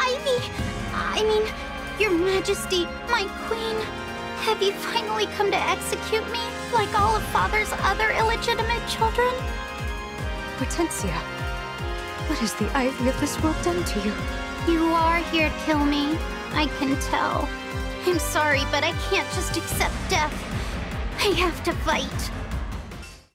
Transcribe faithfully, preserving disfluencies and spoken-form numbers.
Ivy! I mean, Your Majesty, my queen. Have you finally come to execute me, like all of Father's other illegitimate children? Hortensia, what has the Ivy of this world done to you? You are here to kill me. I can tell. I'm sorry, but I can't just accept death. I have to fight.